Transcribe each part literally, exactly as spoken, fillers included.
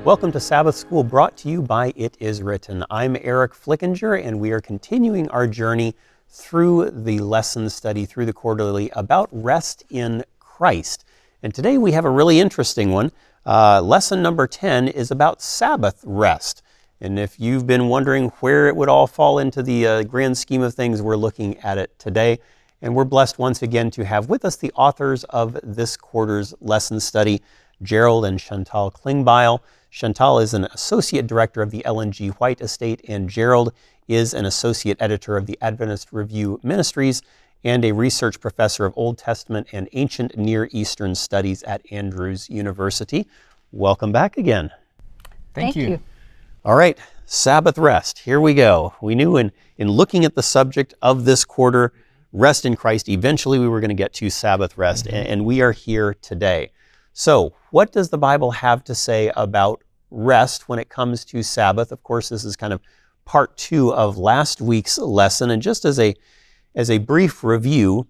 Welcome to Sabbath School, brought to you by It Is Written. I'm Eric Flickinger, and we are continuing our journey through the lesson study, through the quarterly, about rest in Christ. And today we have a really interesting one. Uh, lesson number ten is about Sabbath rest. And if you've been wondering where it would all fall into the uh, grand scheme of things, we're looking at it today. And we're blessed once again to have with us the authors of this quarter's lesson study, Gerald and Chantal Klingbeil. Chantal is an associate director of the Ellen G. White Estate, and Gerald is an associate editor of the Adventist Review Ministries and a research professor of Old Testament and Ancient Near Eastern Studies at Andrews University. Welcome back again. Thank, Thank you. you. All right, Sabbath rest. Here we go. We knew in, in looking at the subject of this quarter, rest in Christ, eventually we were going to get to Sabbath rest, mm-hmm. and, and we are here today. So, what does the Bible have to say about rest when it comes to Sabbath? Of course, this is kind of part two of last week's lesson, and just as a as a brief review,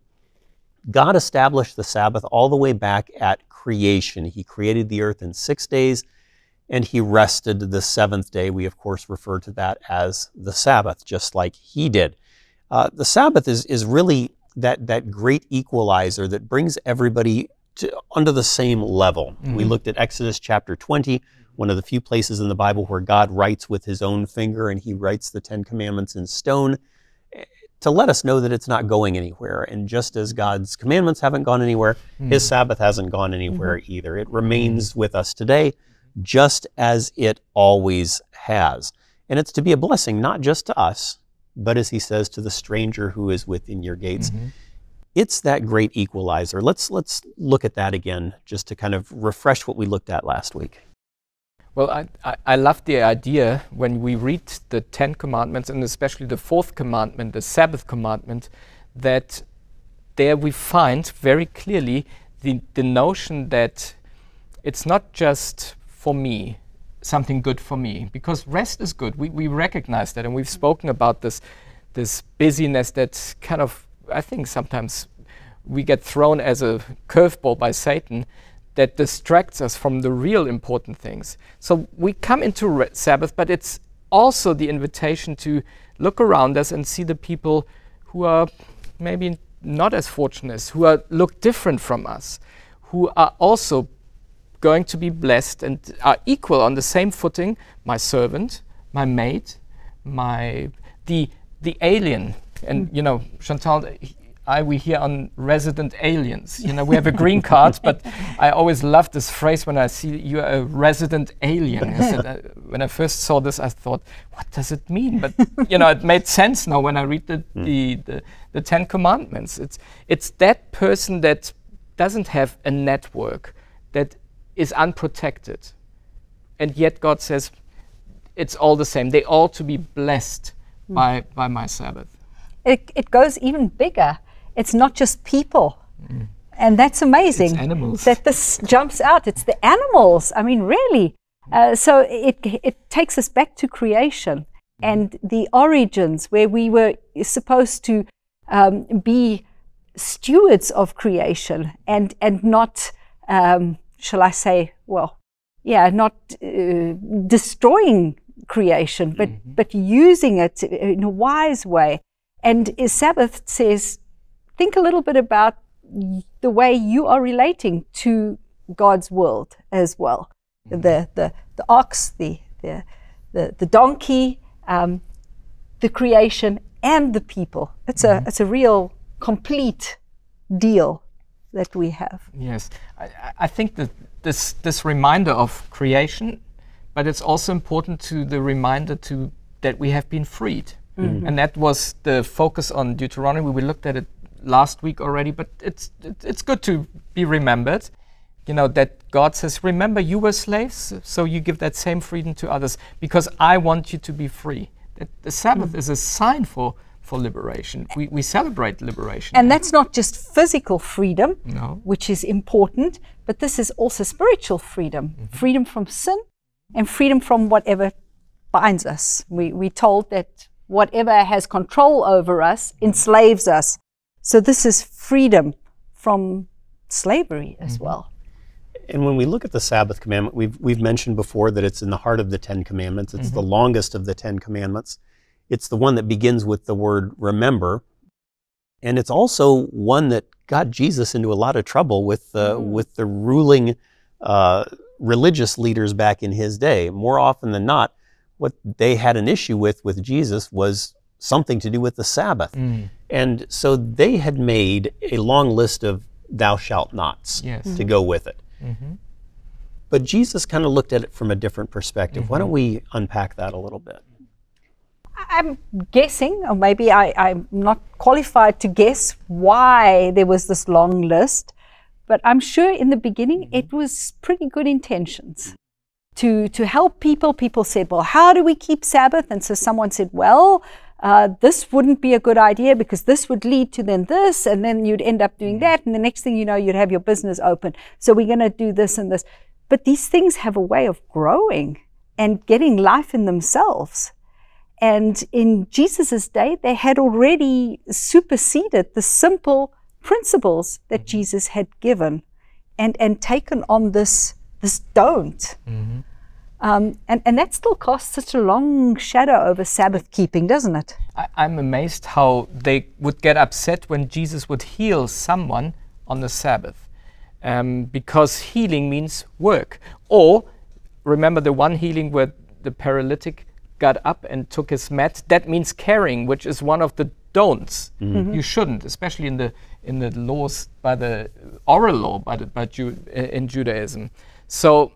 God established the Sabbath all the way back at creation. He created the earth in six days, and He rested the seventh day. We, of course, refer to that as the Sabbath, just like He did. Uh, the Sabbath is is really that that great equalizer that brings everybody To, under the same level. Mm-hmm. We looked at Exodus chapter twenty, one of the few places in the Bible where God writes with His own finger, and He writes the Ten Commandments in stone to let us know that it's not going anywhere. And just as God's commandments haven't gone anywhere, mm-hmm. His Sabbath hasn't gone anywhere mm-hmm. either. It remains mm-hmm. with us today, just as it always has. And it's to be a blessing, not just to us, but as He says, to the stranger who is within your gates. Mm-hmm. It's that great equalizer. Let's let's look at that again, just to kind of refresh what we looked at last week. Well, I, I, I love the idea when we read the Ten Commandments, and especially the fourth commandment, the Sabbath commandment, that there we find very clearly the, the notion that it's not just for me, something good for me, because rest is good. We, we recognize that, and we've spoken about this, this busyness that kind of, I think sometimes we get thrown as a curveball by Satan that distracts us from the real important things. So we come into re- Sabbath, but it's also the invitation to look around us and see the people who are maybe not as fortunate, who are look different from us, who are also going to be blessed and are equal on the same footing, my servant, my mate, my the the alien. And, you know, Chantal, I, we hear on resident aliens. You know, we have a green card, but I always love this phrase when I see you're a resident alien. I said, uh, when I first saw this, I thought, what does it mean? But, you know, it made sense now when I read the, mm. the, the, the Ten Commandments. It's, it's that person that doesn't have a network, that is unprotected. And yet God says, it's all the same. They ought to be blessed mm. by, by my Sabbath. It, it goes even bigger. It's not just people. Mm. And that's amazing. It's animals. That this jumps out. It's the animals. I mean, really. Uh, so it, it takes us back to creation and the origins where we were supposed to um, be stewards of creation and, and not, um, shall I say, well, yeah, not uh, destroying creation, but, mm-hmm. but using it in a wise way. And Sabbath says, think a little bit about the way you are relating to God's world as well. Mm-hmm. The, the the ox, the the the, the donkey, um, the creation, and the people. It's mm-hmm. a it's a real complete deal that we have. Yes, I, I think that this this reminder of creation, but it's also important to the reminder to that we have been freed. Mm-hmm. And that was the focus on Deuteronomy. We looked at it last week already, but it's it, it's good to be remembered. You know, that God says, remember you were slaves, so you give that same freedom to others because I want you to be free. That the Sabbath mm-hmm. is a sign for, for liberation. We, we celebrate liberation. And that's not just physical freedom, no. which is important, but this is also spiritual freedom. Mm-hmm. Freedom from sin and freedom from whatever binds us. We, we're told that whatever has control over us enslaves us. So this is freedom from slavery as mm-hmm. well. And when we look at the Sabbath commandment, we've, we've mentioned before that it's in the heart of the Ten Commandments. It's mm-hmm. the longest of the Ten Commandments. It's the one that begins with the word remember. And it's also one that got Jesus into a lot of trouble with, uh, mm. with the ruling uh, religious leaders back in his day. More often than not, what they had an issue with with Jesus was something to do with the Sabbath. Mm. And so they had made a long list of thou shalt nots yes. to go with it. Mm-hmm. But Jesus kind of looked at it from a different perspective. Mm-hmm. Why don't we unpack that a little bit? I'm guessing, or maybe I, I'm not qualified to guess why there was this long list, but I'm sure in the beginning it was pretty good intentions. To, to help people, people said, well, how do we keep Sabbath? And so someone said, well, uh, this wouldn't be a good idea because this would lead to then this, and then you'd end up doing that, and the next thing you know, you'd have your business open. So we're going to do this and this. But these things have a way of growing and getting life in themselves. And in Jesus' day, they had already superseded the simple principles that Jesus had given and, and taken on this this don't. Mm-hmm. Um, and, and that still casts such a long shadow over Sabbath keeping, doesn't it? I, I'm amazed how they would get upset when Jesus would heal someone on the Sabbath. Um, because healing means work. Or, remember the one healing where the paralytic got up and took his mat? That means carrying, which is one of the don'ts. Mm-hmm. You shouldn't, especially in the in the laws by the oral law by the, by Ju- in Judaism. So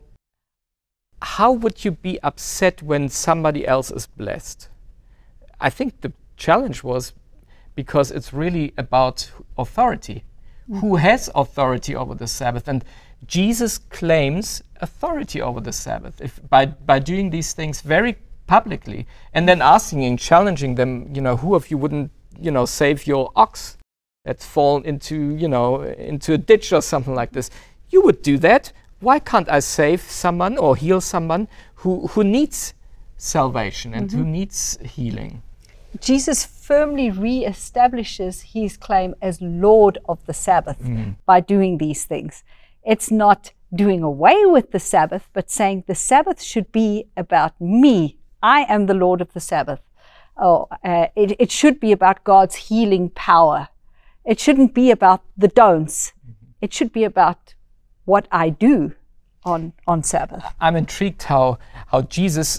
how would you be upset when somebody else is blessed? I think the challenge was because it's really about authority. Mm. Who has authority over the Sabbath? And Jesus claims authority over the Sabbath if by, by doing these things very publicly and then asking and challenging them, you know, who of you wouldn't, you know, save your ox that's fallen into, you know, into a ditch or something like this? You would do that. Why can't I save someone or heal someone who, who needs salvation and mm-hmm. who needs healing? Jesus firmly re-establishes his claim as Lord of the Sabbath mm. by doing these things. It's not doing away with the Sabbath, but saying the Sabbath should be about me. I am the Lord of the Sabbath. Oh, uh, it, it should be about God's healing power. It shouldn't be about the don'ts. Mm-hmm. It should be about what I do on, on Sabbath. I'm intrigued how how Jesus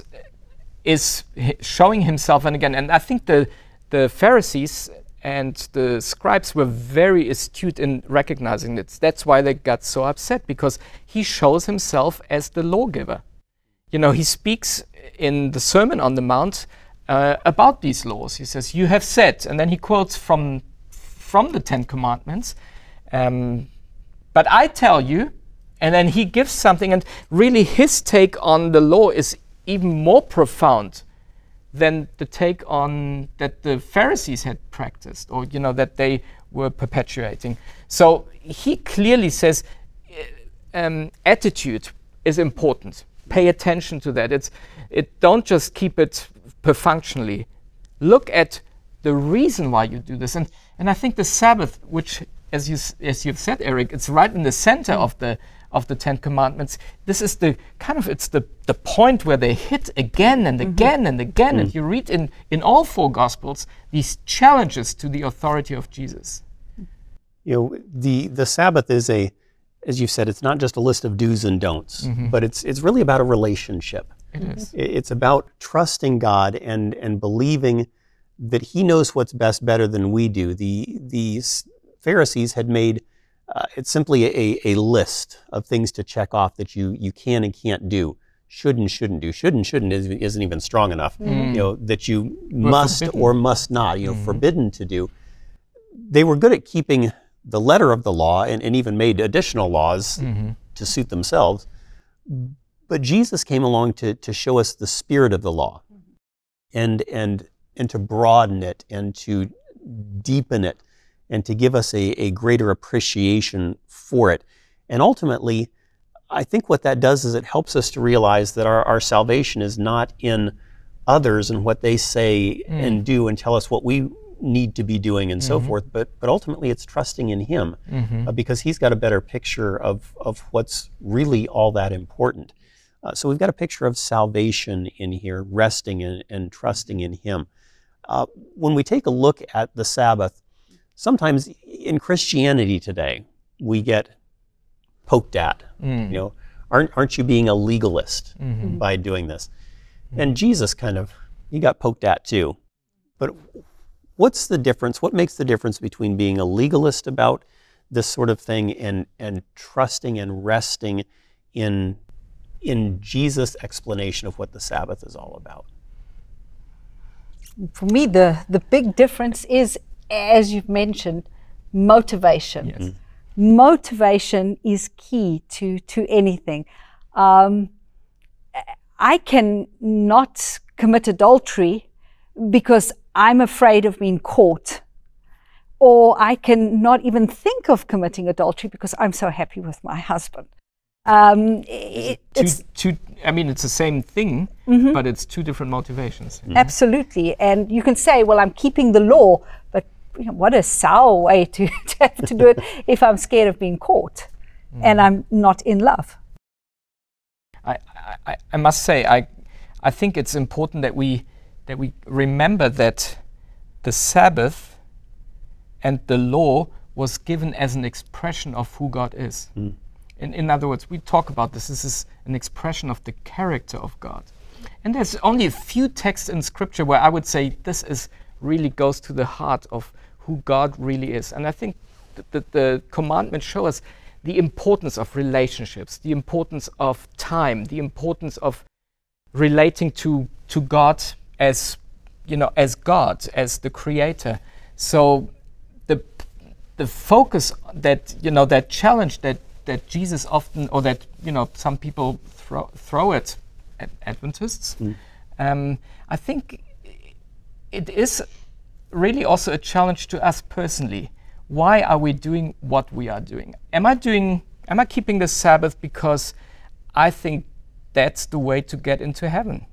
is showing himself, and again, and I think the the Pharisees and the scribes were very astute in recognizing this. That's why they got so upset, because he shows himself as the lawgiver. You know, he speaks in the Sermon on the Mount uh, about these laws. He says, "You have said," and then he quotes from from the Ten Commandments. Um, But I tell you, and then he gives something, and really his take on the law is even more profound than the take on that the Pharisees had practiced, or you know that they were perpetuating. So he clearly says, um, attitude is important. Pay attention to that. It's it. Don't just keep it perfunctionally. Look at the reason why you do this, and and I think the Sabbath, which As you as you've said, Eric, it's right in the center mm. of the of the Ten Commandments. This is the kind of it's the the point where they hit again and mm-hmm. again and again. Mm. And you read in in all four Gospels these challenges to the authority of Jesus. You know, the the Sabbath is a, as you said, it's not just a list of do's and don'ts, mm-hmm. but it's it's really about a relationship. It mm-hmm. is. It's about trusting God and and believing that He knows what's best better than we do. The these Pharisees had made uh, it's simply a, a list of things to check off that you you can and can't do, should and shouldn't do. Should and shouldn't is, isn't even strong enough. Mm. You know, that you We're must forbidden. or must not. You know, mm. forbidden to do. They were good at keeping the letter of the law and, and even made additional laws mm-hmm. to suit themselves. But Jesus came along to to show us the spirit of the law, and and and to broaden it and to deepen it, and to give us a, a greater appreciation for it. And ultimately, I think what that does is it helps us to realize that our, our salvation is not in others and what they say mm. and do and tell us what we need to be doing and so Mhm. forth, but but ultimately it's trusting in him Mhm. uh, because he's got a better picture of, of what's really all that important. Uh, so we've got a picture of salvation in here, resting in, and trusting in him. Uh, when we take a look at the Sabbath, sometimes in Christianity today, we get poked at. Mm. You know, aren't, aren't you being a legalist Mhm. by doing this? And Jesus kind of, he got poked at too. But what's the difference? What makes the difference between being a legalist about this sort of thing and, and trusting and resting in, in Jesus' explanation of what the Sabbath is all about? For me, the, the big difference is, as you've mentioned, motivation. Yes. Motivation is key to, to anything. Um, I can not commit adultery because I'm afraid of being caught. Or I can not even think of committing adultery because I'm so happy with my husband. Um, it, Two, it's two, I mean, it's the same thing, Mhm. but it's two different motivations. Absolutely. And you can say, well, I'm keeping the law, but you know, what a sour way to, to have to do it if I'm scared of being caught and I'm not in love. I, I, I must say, I, I think it's important that we, that we remember that the Sabbath and the law was given as an expression of who God is. Mm. In, in other words, we talk about this, this is an expression of the character of God. And there's only a few texts in Scripture where I would say this is really goes to the heart of who God really is. And I think that the, the commandments show us the importance of relationships, the importance of time, the importance of relating to, to God as, you know, as God, as the creator. So the, the focus that, you know, that challenge that that Jesus often, or that, you know, some people throw, throw at, at Adventists, Mm. um, I think it is really also a challenge to us personally. Why are we doing what we are doing? Am I doing, am I keeping the Sabbath because I think that's the way to get into heaven?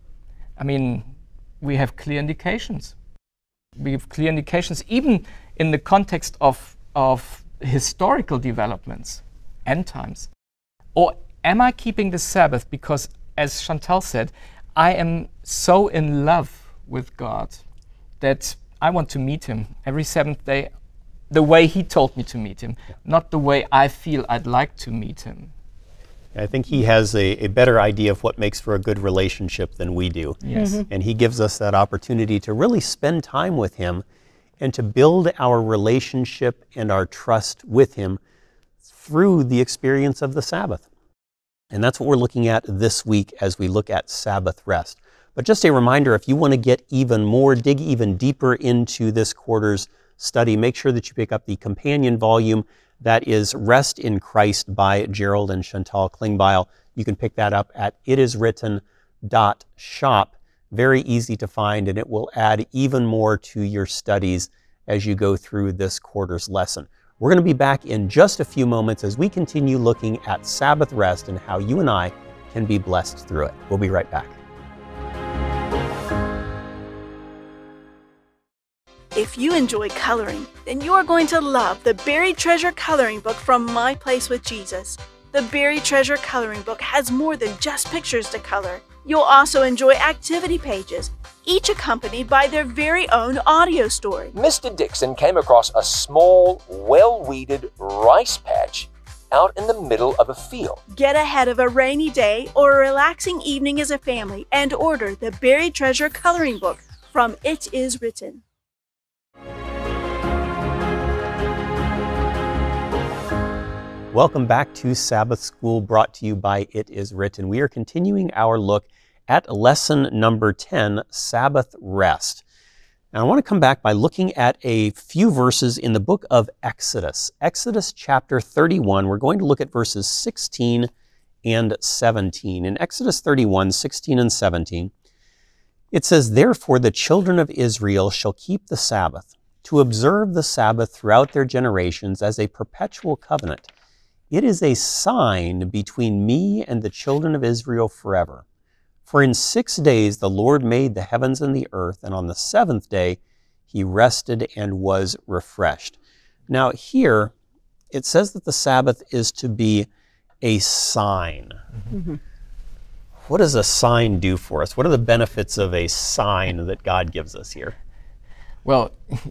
I mean, we have clear indications. We have clear indications, even in the context of, of historical developments. End times. Or am I keeping the Sabbath because, as Chantal said, I am so in love with God that I want to meet him every seventh day the way he told me to meet him, yeah. not the way I feel I'd like to meet him. I think he has a, a better idea of what makes for a good relationship than we do. Yes. Mm-hmm. And he gives us that opportunity to really spend time with him and to build our relationship and our trust with him through the experience of the Sabbath. And that's what we're looking at this week as we look at Sabbath rest. But just a reminder, if you want to get even more, dig even deeper into this quarter's study, make sure that you pick up the companion volume that is Rest in Christ by Gerald and Chantal Klingbeil. You can pick that up at it is written dot shop. Very easy to find, and it will add even more to your studies as you go through this quarter's lesson. We're going to be back in just a few moments as we continue looking at Sabbath rest and how you and I can be blessed through it. We'll be right back. If you enjoy coloring, then you are going to love the Buried Treasure Coloring Book from My Place with Jesus. The Buried Treasure Coloring Book has more than just pictures to color. You'll also enjoy activity pages, each accompanied by their very own audio story. Mister Dixon came across a small, well-weeded rice patch out in the middle of a field. Get ahead of a rainy day or a relaxing evening as a family and order the Buried Treasure Coloring Book from It Is Written. Welcome back to Sabbath School, brought to you by It Is Written. We are continuing our look at lesson number ten, Sabbath Rest. And I want to come back by looking at a few verses in the book of Exodus. Exodus chapter thirty-one, we're going to look at verses sixteen and seventeen. In Exodus thirty-one, sixteen and seventeen, it says, "Therefore the children of Israel shall keep the Sabbath, to observe the Sabbath throughout their generations as a perpetual covenant. It is a sign between me and the children of Israel forever. For in six days the Lord made the heavens and the earth, and on the seventh day he rested and was refreshed. Now here, it says that the Sabbath is to be a sign. Mm-hmm. What does a sign do for us? What are the benefits of a sign that God gives us here? Well,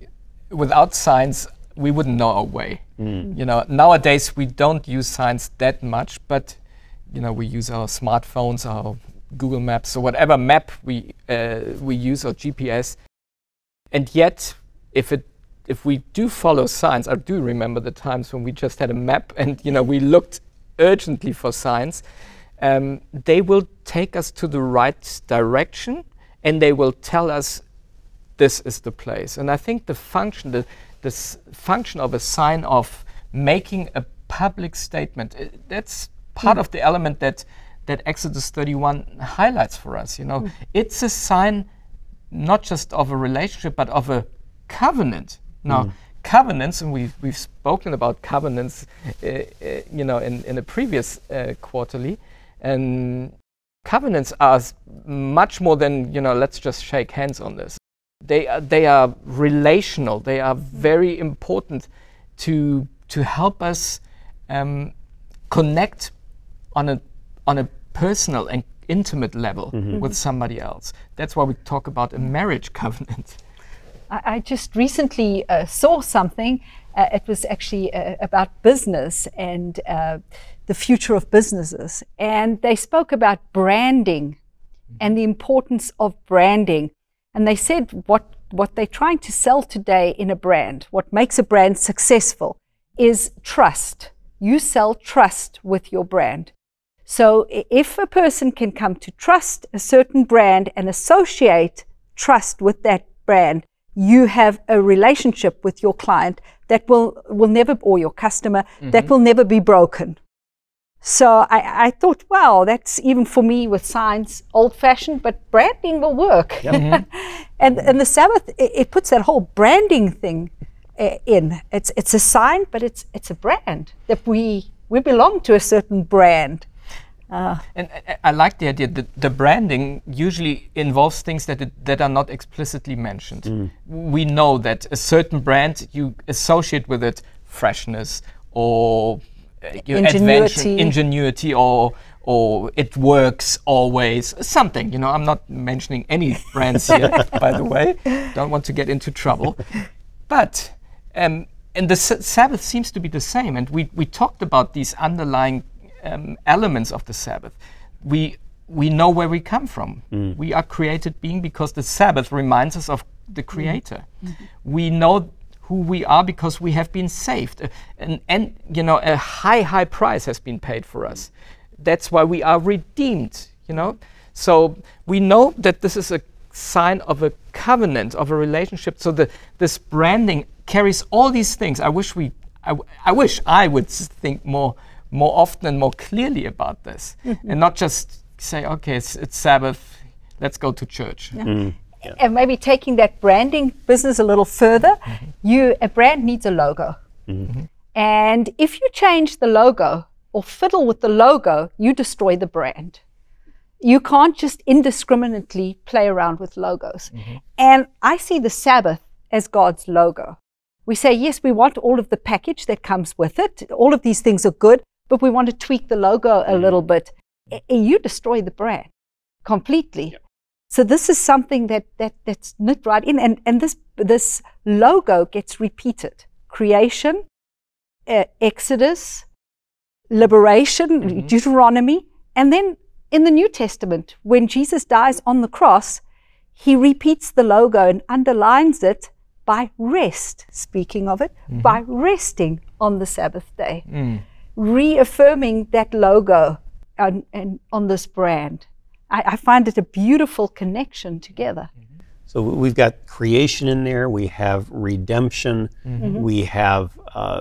without signs, we wouldn't know our way. Mm. You know, nowadays we don't use signs that much, but you know, we use our smartphones, our Google Maps, or whatever map we uh, we use, or G P S. And yet, if it if we do follow signs, I do remember the times when we just had a map and you know we looked urgently for signs. Um, they will take us to the right direction, and they will tell us this is the place. And I think the function, the this function of a sign of making a public statement, uh, that's part mm. of the element that that Exodus thirty-one highlights for us. You know, mm. it's a sign not just of a relationship, but of a covenant. Now, mm. covenants, and we've we've spoken about covenants, uh, uh, you know, in in a previous uh, quarterly, and covenants are s- much more than you know. Let's just shake hands on this. They are, they are relational. They are very important to to help us um, connect on a on a personal and intimate level mm-hmm. with somebody else. That's why we talk about a marriage covenant. I, I just recently uh, saw something. Uh, it was actually uh, about business and uh, the future of businesses, and they spoke about branding mm-hmm. and the importance of branding. And they said what, what they're trying to sell today in a brand, what makes a brand successful, is trust. You sell trust with your brand. So if a person can come to trust a certain brand and associate trust with that brand, you have a relationship with your client that will, will never, or your customer, mm-hmm. that will never be broken. So I, I thought, wow, that's even for me with signs, old-fashioned, but branding will work. Yep. Mm-hmm. and and the Sabbath, it, it puts that whole branding thing uh, in. It's it's a sign, but it's it's a brand that we we belong to a certain brand. Uh, and I, I like the idea that the branding usually involves things that it, that are not explicitly mentioned. Mm. We know that a certain brand, you associate with it freshness or You know, ingenuity. ingenuity or or it works always, something, you know, I'm not mentioning any brands here, by the way, don't want to get into trouble. But, um, and the S- Sabbath seems to be the same, and we, we talked about these underlying um, elements of the Sabbath. We we know where we come from. Mm. We are created being because the Sabbath reminds us of the Creator. Mm-hmm. We know who we are because we have been saved, uh, and, and you know a high high price has been paid for us. That's why we are redeemed, you know. So we know that this is a sign of a covenant, of a relationship. So the this branding carries all these things. I wish we I, w- I wish I would think more more often and more clearly about this, mm-hmm. and not just say, okay, it's, it's Sabbath, let's go to church. Yeah. Mm. Yeah. And maybe taking that branding business a little further, mm-hmm. you a brand needs a logo. Mm-hmm. And if you change the logo or fiddle with the logo, you destroy the brand. You can't just indiscriminately play around with logos. Mm-hmm. And I see the Sabbath as God's logo. We say, yes, we want all of the package that comes with it. All of these things are good, but we want to tweak the logo a mm-hmm. little bit. And you destroy the brand completely. Yep. So this is something that, that that's knit right in, and, and this this logo gets repeated. Creation, uh, Exodus, liberation, mm-hmm. Deuteronomy, and then in the New Testament, when Jesus dies on the cross, he repeats the logo and underlines it by rest, speaking of it, mm-hmm. by resting on the Sabbath day, mm. reaffirming that logo on, and on this brand. I find it a beautiful connection together. So we've got creation in there, we have redemption, mm-hmm. we have uh,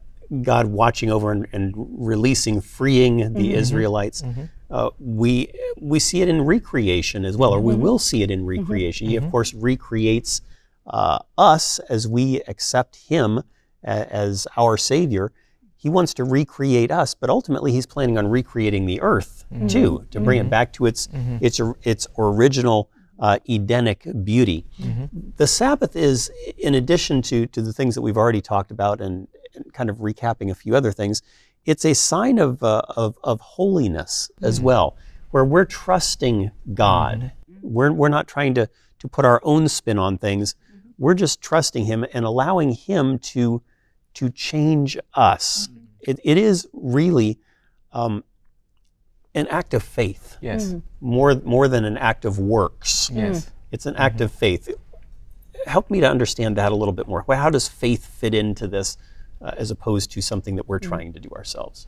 God watching over and, and releasing, freeing the mm-hmm. Israelites. Mm-hmm. Uh, we we see it in recreation as well, or we mm-hmm. will see it in recreation. Mm-hmm. He, of course, recreates uh, us as we accept Him a, as our Savior. He wants to recreate us, but ultimately He's planning on recreating the earth mm-hmm. too, to bring mm-hmm. it back to its mm-hmm. its its original uh, Edenic beauty. Mm-hmm. The Sabbath is, in addition to, to the things that we've already talked about and, and kind of recapping a few other things, it's a sign of, uh, of, of holiness mm-hmm. as well, where we're trusting God. Mm-hmm. We're, we're not trying to, to put our own spin on things. Mm-hmm. We're just trusting Him and allowing Him to, to change us. Mm-hmm. It, it is really um, an act of faith, yes, mm-hmm. more more than an act of works. Yes, it's an act mm-hmm. of faith. Help me to understand that a little bit more. How does faith fit into this, uh, as opposed to something that we're mm-hmm. trying to do ourselves?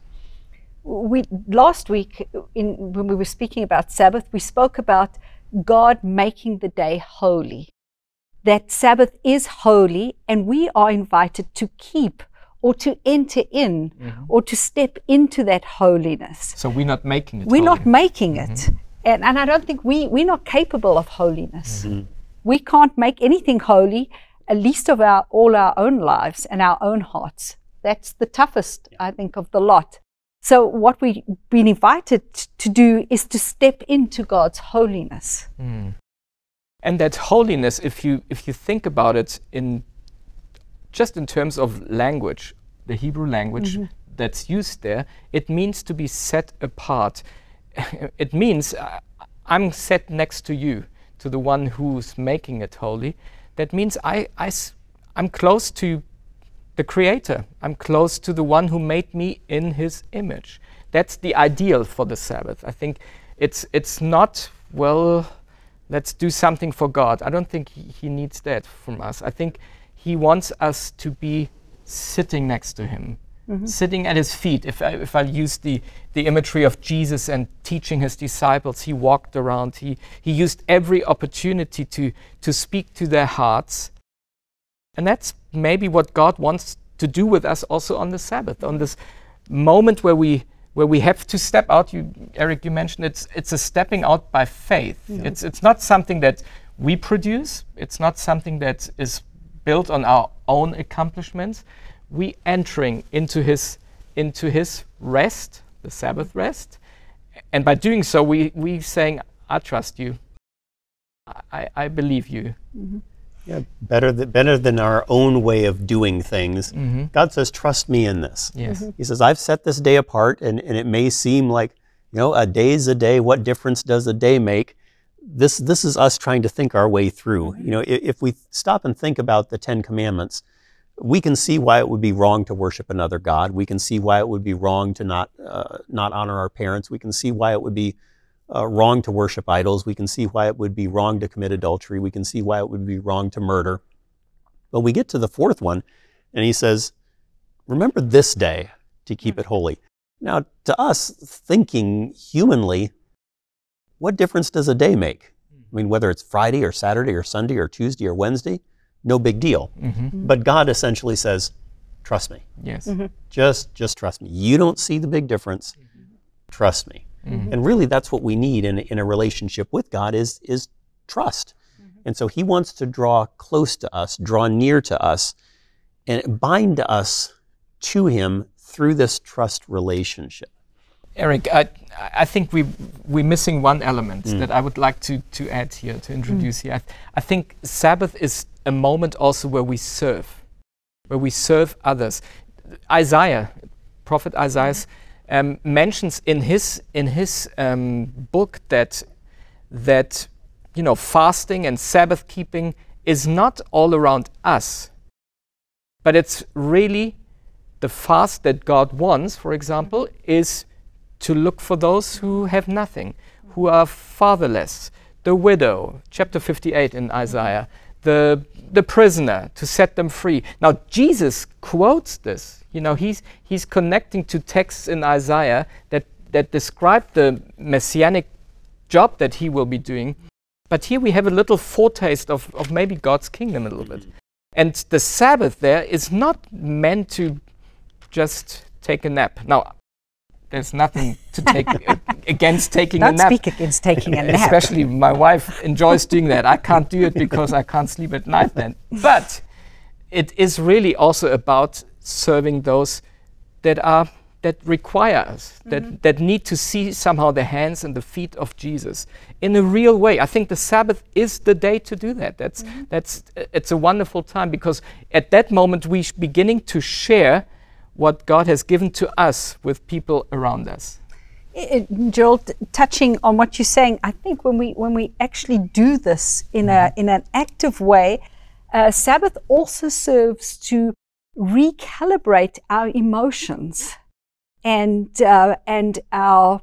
We last week, in, when we were speaking about Sabbath, we spoke about God making the day holy. That Sabbath is holy, and we are invited to keep or to enter in mm-hmm. or to step into that holiness. So we're not making it We're holy. not making it. Mm-hmm. And, and I don't think we, we're not capable of holiness. Mm-hmm. We can't make anything holy, at least of our all our own lives and our own hearts. That's the toughest, I think, of the lot. So what we've been invited to do is to step into God's holiness. Mm. And that holiness, if you if you think about it in just in terms of language, the Hebrew language mm-hmm. that's used there, it means to be set apart. It means uh, I'm set next to you, to the one who's making it holy. That means I, I, I'm close to the Creator. I'm close to the one who made me in His image. That's the ideal for the Sabbath. I think it's it's not, well, let's do something for God. I don't think He, he needs that from us. I think He wants us to be sitting next to Him, mm-hmm. sitting at His feet. If I, if I use the, the imagery of Jesus and teaching His disciples, He walked around. He, he used every opportunity to, to speak to their hearts. And that's maybe what God wants to do with us also on the Sabbath, on this moment where we where we have to step out. You, Eric, you mentioned it's it's a stepping out by faith. Mm-hmm. It's it's not something that we produce. It's not something that is built on our own accomplishments. We entering into his into his rest, the Sabbath rest, and by doing so, we we saying, "I trust you. I I believe you." Mm-hmm. Yeah, better than better than our own way of doing things. Mm-hmm. God says, "Trust me in this." Yes, mm-hmm. He says, "I've set this day apart," and and it may seem like, you know, a day's a day. What difference does a day make? This this is us trying to think our way through. Mm-hmm. You know, if, if we stop and think about the Ten Commandments, we can see why it would be wrong to worship another god. We can see why it would be wrong to not uh, not honor our parents. We can see why it would be uh, wrong to worship idols. We can see why it would be wrong to commit adultery. We can see why it would be wrong to murder. But we get to the fourth one, and he says, "Remember this day to keep it holy." Now, to us, thinking humanly, what difference does a day make? I mean, whether it's Friday or Saturday or Sunday or Tuesday or Wednesday, no big deal. Mm-hmm. But God essentially says, "Trust me." Yes. Mm-hmm. Just, just trust me. You don't see the big difference. Mm-hmm. Trust me. Mm-hmm. And really, that's what we need in, in a relationship with God is, is trust. Mm-hmm. And so He wants to draw close to us, draw near to us, and bind us to Him through this trust relationship. Eric, I, I think we, we're missing one element mm. that I would like to, to add here, to introduce mm. here. I, I think Sabbath is a moment also where we serve, where we serve others. Isaiah, Prophet Isaiah, um, mentions in his in his um, book that that you know fasting and Sabbath keeping is not all around us, but it's really the fast that God wants. For example, is to look for those who have nothing, who are fatherless, the widow, chapter fifty-eight in Isaiah, the the prisoner, to set them free. Now, Jesus quotes this. You know, he's he's connecting to texts in Isaiah that, that describe the messianic job that he will be doing. But here we have a little foretaste of, of maybe God's kingdom a little bit. And the Sabbath there is not meant to just take a nap. Now, there's nothing to take against taking Don't a nap. Don't speak against taking a nap. Especially my wife enjoys doing that. I can't do it because I can't sleep at night then. But it is really also about serving those that are that require us, mm-hmm. that, that need to see somehow the hands and the feet of Jesus in a real way. I think the Sabbath is the day to do that. That's, mm-hmm. that's, it's a wonderful time, because at that moment we're beginning to share what God has given to us with people around us. It, Gerald, touching on what you're saying, I think when we when we actually do this in a in an active way, uh, Sabbath also serves to recalibrate our emotions and uh, and our,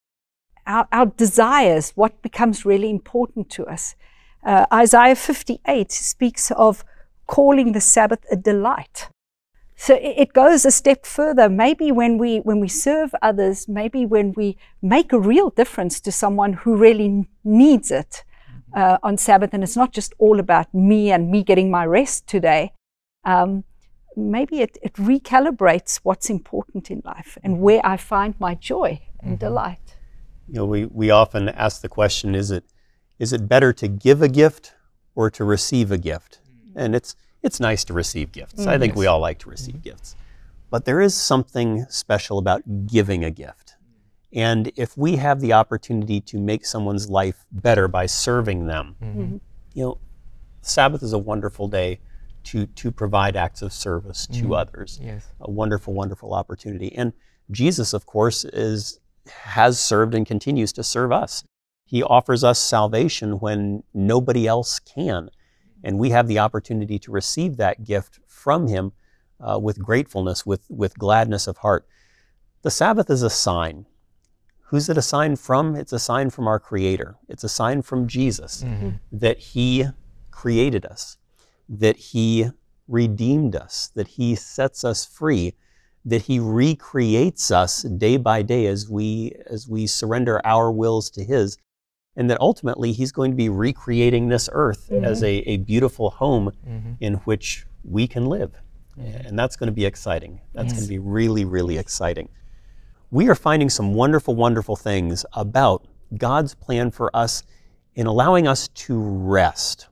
our our desires. What becomes really important to us? Uh, Isaiah fifty-eight speaks of calling the Sabbath a delight. So it goes a step further. Maybe when we when we serve others, maybe when we make a real difference to someone who really needs it uh, on Sabbath, and it's not just all about me and me getting my rest today. Um, maybe it, it recalibrates what's important in life and where I find my joy and mm-hmm. delight. You know, we, we often ask the question, is it is it better to give a gift or to receive a gift? And it's It's nice to receive gifts. Mm, I think yes. we all like to receive mm. gifts. But there is something special about giving a gift. And if we have the opportunity to make someone's life better by serving them, mm-hmm. you know, Sabbath is a wonderful day to, to provide acts of service to mm. others. Yes. A wonderful, wonderful opportunity. And Jesus, of course, is has served and continues to serve us. He offers us salvation when nobody else can. And we have the opportunity to receive that gift from him uh, with gratefulness, with, with gladness of heart. The Sabbath is a sign. Who's it a sign from? It's a sign from our Creator. It's a sign from Jesus mm-hmm. that he created us, that he redeemed us, that he sets us free, that he recreates us day by day as we, as we surrender our wills to his. And that ultimately he's going to be recreating this earth mm-hmm. as a, a beautiful home mm-hmm. in which we can live. Mm-hmm. And that's going to be exciting. That's yes. going to be really, really exciting. We are finding some wonderful, wonderful things about God's plan for us in allowing us to rest.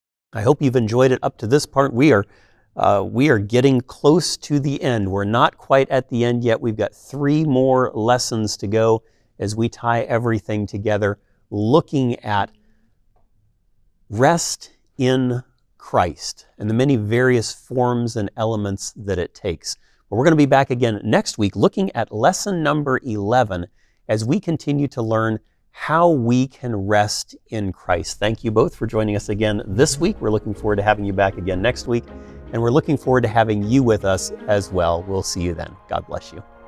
I hope you've enjoyed it up to this part. We are, uh, we are getting close to the end. We're not quite at the end yet. We've got three more lessons to go as we tie everything together, looking at rest in Christ and the many various forms and elements that it takes. But we're going to be back again next week looking at lesson number eleven as we continue to learn how we can rest in Christ. Thank you both for joining us again this week. We're looking forward to having you back again next week, and we're looking forward to having you with us as well. We'll see you then. God bless you.